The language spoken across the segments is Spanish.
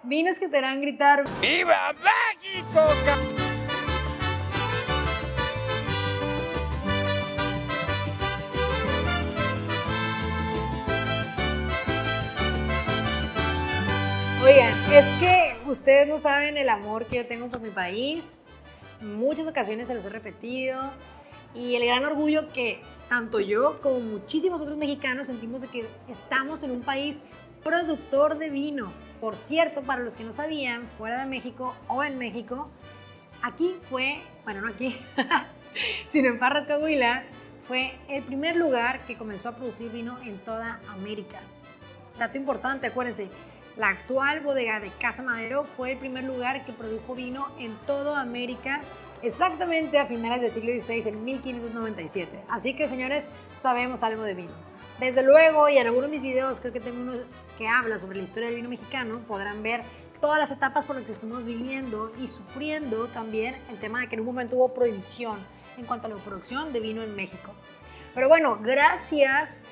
Vinos que te harán gritar ¡Viva México! Oigan, es que ustedes no saben el amor que yo tengo por mi país. En muchas ocasiones se los he repetido. Y el gran orgullo que tanto yo como muchísimos otros mexicanos sentimos de que estamos en un país productor de vino. Por cierto, para los que no sabían, fuera de México o en México, aquí fue, bueno, no aquí, sino en Parras, Coahuila, fue el primer lugar que comenzó a producir vino en toda América. Dato importante, acuérdense, la actual bodega de Casa Madero fue el primer lugar que produjo vino en toda América, exactamente a finales del siglo XVI, en 1597. Así que, señores, sabemos algo de vino. Desde luego, y en algunos de mis videos, creo que tengo uno que habla sobre la historia del vino mexicano, podrán ver todas las etapas por las que estuvimos viviendo y sufriendo también el tema de que en un momento hubo prohibición en cuanto a la producción de vino en México. Pero bueno, gracias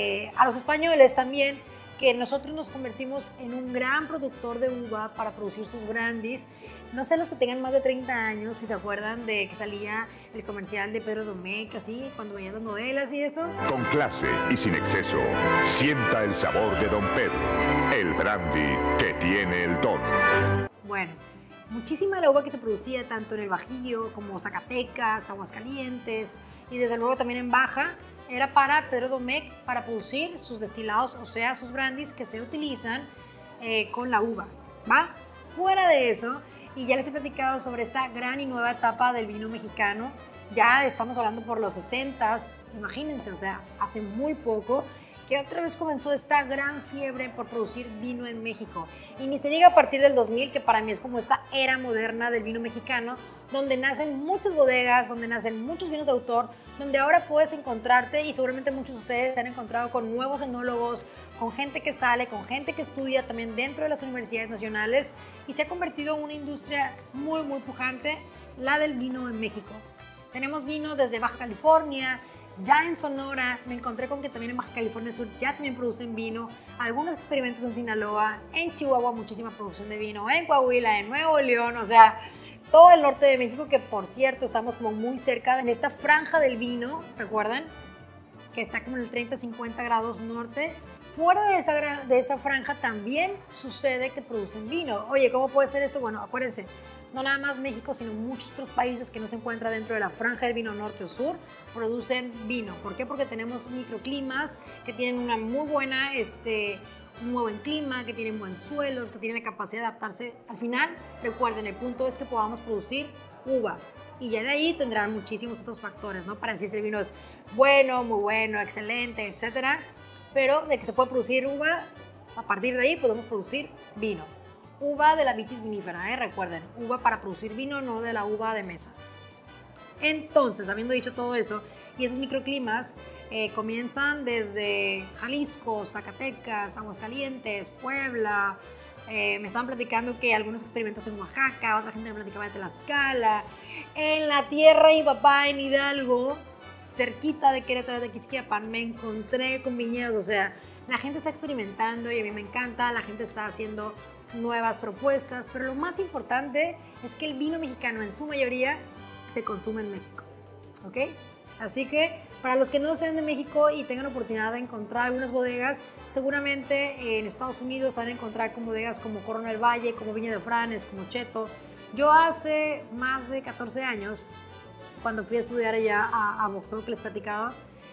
a los españoles también, que nosotros nos convertimos en un gran productor de uva para producir sus brandies. No sé los que tengan más de 30 años, si se acuerdan de que salía el comercial de Pedro Domecq, así, cuando veían las novelas y eso. Con clase y sin exceso, sienta el sabor de Don Pedro, el brandy que tiene el don. Bueno, muchísima de la uva que se producía tanto en el Bajío como Zacatecas, Aguascalientes y desde luego también en Baja, era para Pedro Domecq para producir sus destilados, o sea, sus brandies que se utilizan con la uva, ¿va? Fuera de eso, y ya les he platicado sobre esta gran y nueva etapa del vino mexicano, ya estamos hablando por los 60s, imagínense, o sea, hace muy poco, que otra vez comenzó esta gran fiebre por producir vino en México. Y ni se diga a partir del 2000, que para mí es como esta era moderna del vino mexicano, donde nacen muchas bodegas, donde nacen muchos vinos de autor, donde ahora puedes encontrarte, y seguramente muchos de ustedes se han encontrado con nuevos enólogos, con gente que sale, con gente que estudia también dentro de las universidades nacionales, y se ha convertido en una industria muy, muy pujante, la del vino en México. Tenemos vino desde Baja California. Ya en Sonora me encontré con que también en Baja California Sur ya también producen vino, algunos experimentos en Sinaloa, en Chihuahua muchísima producción de vino, en Coahuila, en Nuevo León, o sea, todo el norte de México, que por cierto estamos como muy cerca en esta franja del vino, ¿recuerdan? Que está como en el 30-50 grados norte. Fuera de esa franja también sucede que producen vino. Oye, ¿cómo puede ser esto? Bueno, acuérdense, no nada más México, sino muchos otros países que no se encuentran dentro de la franja del vino norte o sur producen vino. ¿Por qué? Porque tenemos microclimas que tienen una muy buena, un muy buen clima, que tienen buen suelos, que tienen la capacidad de adaptarse. Al final, recuerden, el punto es que podamos producir uva. Y ya de ahí tendrán muchísimos otros factores, ¿no? Para decir si el vino es bueno, muy bueno, excelente, etcétera. Pero de que se puede producir uva, a partir de ahí podemos producir vino. Uva de la vitis vinífera, recuerden, uva para producir vino, no de la uva de mesa. Entonces, habiendo dicho todo eso, y esos microclimas comienzan desde Jalisco, Zacatecas, Aguascalientes, Puebla. Me estaban platicando que algunos experimentos en Oaxaca, otra gente me platicaba de Tlaxcala, en la tierra de mi papá, en Hidalgo, cerquita de Querétaro, de Quisquiapan, me encontré con viñedos. O sea, la gente está experimentando y a mí me encanta, la gente está haciendo nuevas propuestas, pero lo más importante es que el vino mexicano en su mayoría se consume en México, ¿ok? Así que para los que no sean de México y tengan la oportunidad de encontrar algunas bodegas, seguramente en Estados Unidos van a encontrar con bodegas como Corona del Valle, como Viña de Franes, como Cheto. Yo hace más de 14 años, cuando fui a estudiar allá a Bogotá, que les platicaba,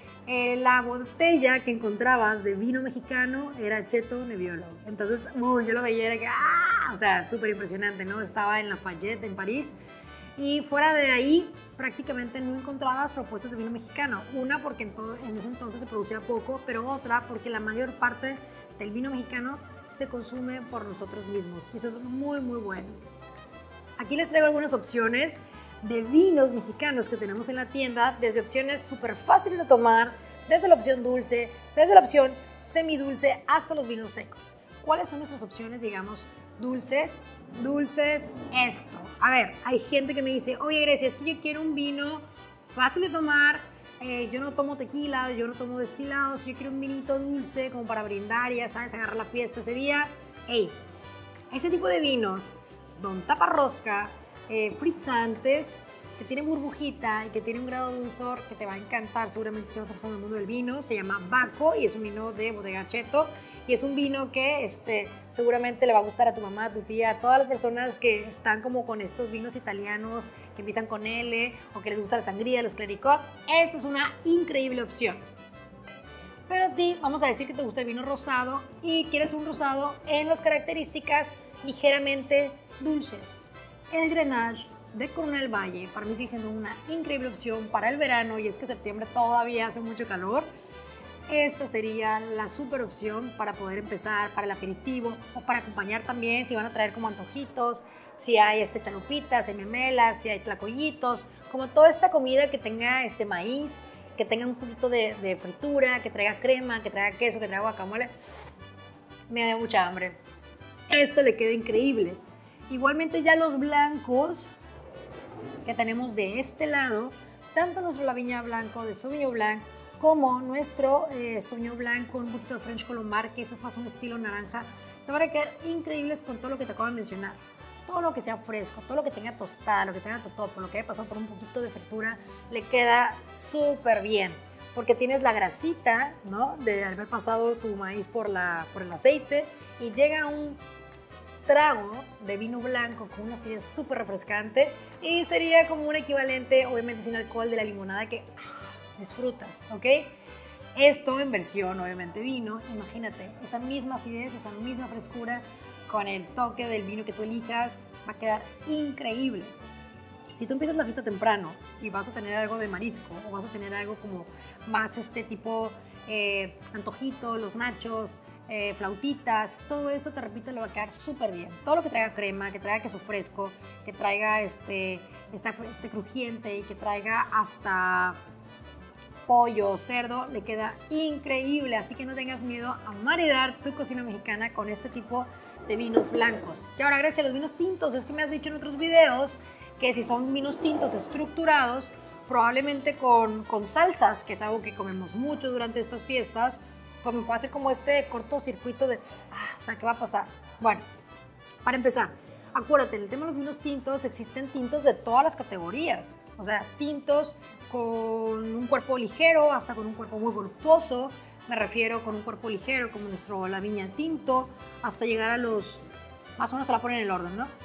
la botella que encontrabas de vino mexicano era Cheto Nebbiolo. Entonces, yo lo veía y era que, o sea, súper impresionante, ¿no? Estaba en Lafayette, en París, y fuera de ahí prácticamente no encontrabas propuestas de vino mexicano. Una, porque en ese entonces se producía poco, pero otra, porque la mayor parte del vino mexicano se consume por nosotros mismos. Y eso es muy, muy bueno. Aquí les traigo algunas opciones de vinos mexicanos que tenemos en la tienda, desde opciones súper fáciles de tomar, desde la opción dulce, desde la opción semidulce, hasta los vinos secos. ¿Cuáles son nuestras opciones, digamos, dulces? Dulces, esto. A ver, hay gente que me dice, oye, Grecia, es que yo quiero un vino fácil de tomar, yo no tomo tequila, yo no tomo destilados, yo quiero un vinito dulce como para brindar y ya sabes, agarrar la fiesta ese día. Hey, Ese tipo de vinos, don taparrosca, frizzantes, que tiene burbujita y que tiene un grado de dulzor que te va a encantar seguramente si vas a pasar en el mundo del vino. Se llama Baco y es un vino de Bodega Cheto y es un vino que seguramente le va a gustar a tu mamá, a tu tía, a todas las personas que están como con estos vinos italianos que empiezan con L o que les gusta la sangría, los clericot. Esta es una increíble opción. Pero a ti vamos a decir que te gusta el vino rosado y quieres un rosado en las características ligeramente dulces. El Grenache de Coronel Valle para mí sigue siendo una increíble opción para el verano y es que septiembre todavía hace mucho calor. Esta sería la super opción para poder empezar para el aperitivo o para acompañar también si van a traer como antojitos, si hay chalupitas, memelas, si hay tlacoyitos, como toda esta comida que tenga maíz, que tenga un poquito de fritura, que traiga crema, que traiga queso, que traiga guacamole. Me da mucha hambre. Esto le queda increíble. Igualmente ya los blancos que tenemos de este lado, tanto nuestro La Viña Blanco de Sauvignon Blanc como nuestro Sauvignon Blanc con un poquito de French Colombard, que este es más un estilo naranja, te van a quedar increíbles con todo lo que te acabo de mencionar. Todo lo que sea fresco, todo lo que tenga tostada, lo que tenga totopo, lo que haya pasado por un poquito de fritura, le queda súper bien. Porque tienes la grasita, ¿no? De haber pasado tu maíz por el aceite y llega un trago de vino blanco con una acidez súper refrescante y sería como un equivalente, obviamente sin alcohol, de la limonada que disfrutas, ¿ok? Esto en versión, obviamente, vino. Imagínate, esa misma acidez, esa misma frescura con el toque del vino que tú elijas, va a quedar increíble. Si tú empiezas la fiesta temprano y vas a tener algo de marisco o vas a tener algo como más tipo antojito, los nachos, flautitas, todo esto, te repito, le va a quedar súper bien. Todo lo que traiga crema, que traiga queso fresco, que traiga este crujiente y que traiga hasta pollo, cerdo, le queda increíble. Así que no tengas miedo a maridar tu cocina mexicana con este tipo de vinos blancos. Y ahora, gracias a los vinos tintos, es que me has dicho en otros videos que si son vinos tintos estructurados, probablemente con salsas, que es algo que comemos mucho durante estas fiestas, pues me puede hacer como cortocircuito de, o sea, ¿qué va a pasar? Bueno, para empezar, acuérdate, en el tema de los vinos tintos existen tintos de todas las categorías, o sea, tintos con un cuerpo ligero hasta con un cuerpo muy voluptuoso, me refiero con un cuerpo ligero como nuestro La Viña Tinto, hasta llegar a los, más o menos te la ponen en el orden, ¿no?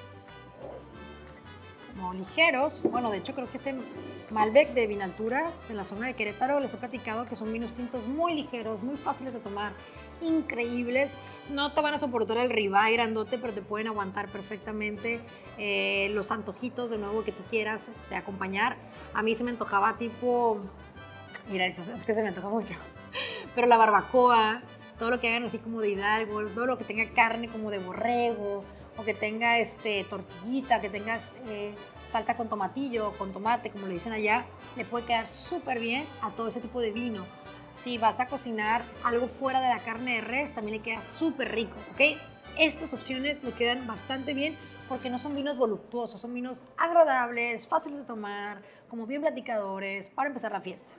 Como ligeros, bueno, de hecho creo que Malbec de Vinaltura, en la zona de Querétaro, les he platicado que son vinos tintos muy ligeros, muy fáciles de tomar, increíbles. No te van a soportar el ribeye grandote, pero te pueden aguantar perfectamente los antojitos de nuevo que tú quieras acompañar. A mí se me antojaba tipo, mira, es que se me antoja mucho, pero la barbacoa, todo lo que hagan así como de Hidalgo, todo lo que tenga carne como de borrego, o que tenga tortillita, que tengas salsa con tomatillo, con tomate, como le dicen allá, le puede quedar súper bien a todo ese tipo de vino. Si vas a cocinar algo fuera de la carne de res, también le queda súper rico, ¿ok? Estas opciones le quedan bastante bien porque no son vinos voluptuosos, son vinos agradables, fáciles de tomar, como bien platicadores, para empezar la fiesta.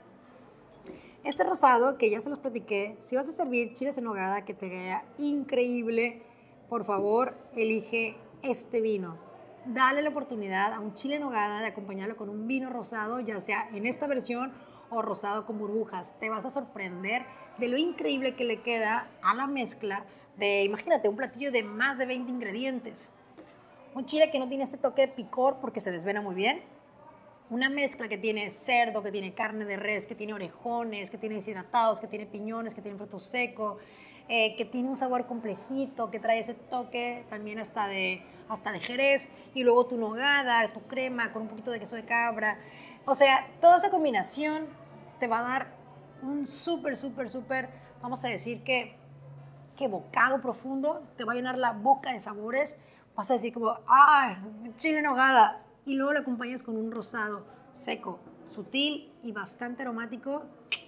Este rosado, que ya se los platiqué, si vas a servir chiles en nogada, que te queda increíble, por favor, elige este vino. Dale la oportunidad a un chile en nogada de acompañarlo con un vino rosado, ya sea en esta versión o rosado con burbujas. Te vas a sorprender de lo increíble que le queda a la mezcla de, imagínate, un platillo de más de 20 ingredientes. Un chile que no tiene este toque de picor porque se desvena muy bien. Una mezcla que tiene cerdo, que tiene carne de res, que tiene orejones, que tiene deshidratados, que tiene piñones, que tiene fruto seco, que tiene un sabor complejito, que trae ese toque también hasta de jerez, y luego tu nogada, tu crema con un poquito de queso de cabra. O sea, toda esa combinación te va a dar un súper, vamos a decir que bocado profundo, te va a llenar la boca de sabores, vas a decir como, ¡ah, chile en nogada! Y luego lo acompañas con un rosado seco, sutil y bastante aromático,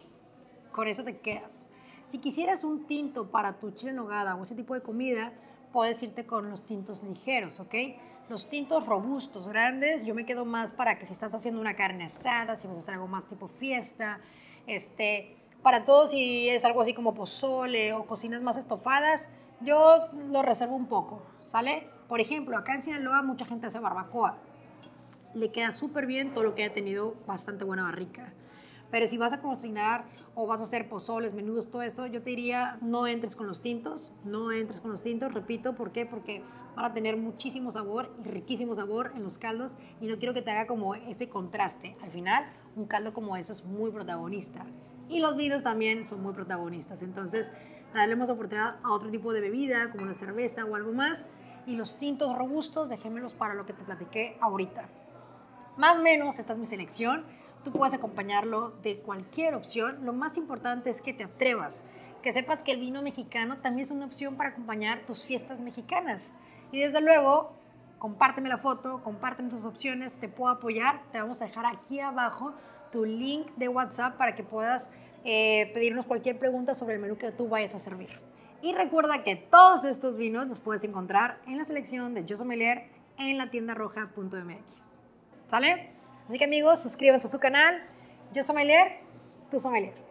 con eso te quedas. Si quisieras un tinto para tu chile en nogada o ese tipo de comida, puedes irte con los tintos ligeros, ¿ok? Los tintos robustos, grandes, yo me quedo más para que si estás haciendo una carne asada, si vas a hacer algo más tipo fiesta, para todos si es algo así como pozole o cocinas más estofadas, yo lo reservo un poco. ¿sale? Por ejemplo, acá en Sinaloa mucha gente hace barbacoa. Le queda súper bien todo lo que haya tenido bastante buena barrica. Pero si vas a cocinar o vas a hacer pozoles, menudos, todo eso, yo te diría no entres con los tintos, no entres con los tintos, repito, ¿por qué? Porque van a tener muchísimo sabor y riquísimo sabor en los caldos y no quiero que te haga como ese contraste. Al final, un caldo como ese es muy protagonista y los vinos también son muy protagonistas. Entonces, daremos oportunidad a otro tipo de bebida, como una cerveza o algo más, y los tintos robustos, déjenmelos para lo que te platiqué ahorita. Más o menos, esta es mi selección. Tú puedes acompañarlo de cualquier opción. Lo más importante es que te atrevas, que sepas que el vino mexicano también es una opción para acompañar tus fiestas mexicanas. Y desde luego, compárteme la foto, compárteme tus opciones, te puedo apoyar. Te vamos a dejar aquí abajo tu link de WhatsApp para que puedas pedirnos cualquier pregunta sobre el menú que tú vayas a servir. Y recuerda que todos estos vinos los puedes encontrar en la selección de Yo Sommelier en la tiendarroja.mx. ¿Sale? Así que amigos, suscríbanse a su canal. Yo Sommelier, tu sommelier.